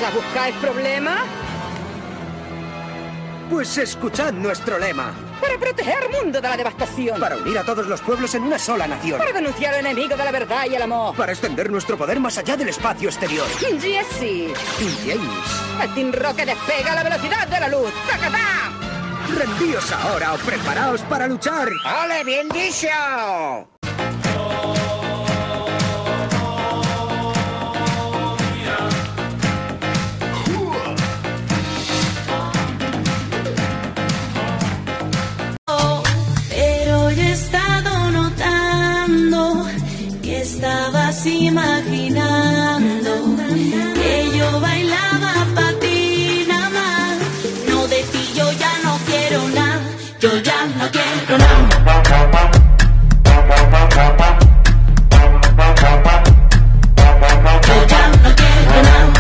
pasa? ¿Buscáis problemas? Pues escuchad nuestro lema. Para proteger al mundo de la devastación. Para unir a todos los pueblos en una sola nación. Para denunciar al enemigo de la verdad y el amor. Para extender nuestro poder más allá del espacio exterior. Jesse. James. El Team Rocket despega a la velocidad de la luz. ¡Tacatá! Rendíos ahora o preparaos para luchar. ¡Ole, bien dicho! Pero yo he estado notando que estabas imaginando que yo bailaba para ti nada más. No, de ti yo ya no quiero nada, yo ya no quiero nada. Yo ya no quiero nada.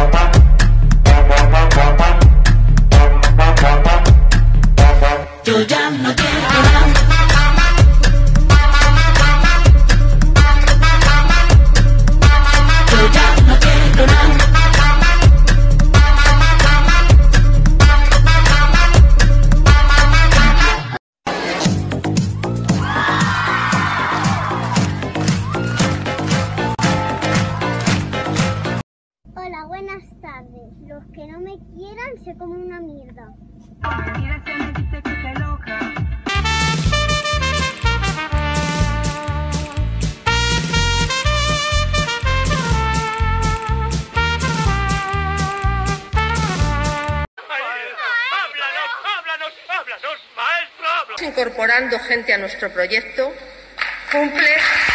Yo ya no quiero nada. Yo ya no quiero nada. Hola, buenas tardes. Los que no me quieran se comen una mierda. Incorporando gente a nuestro proyecto, cumple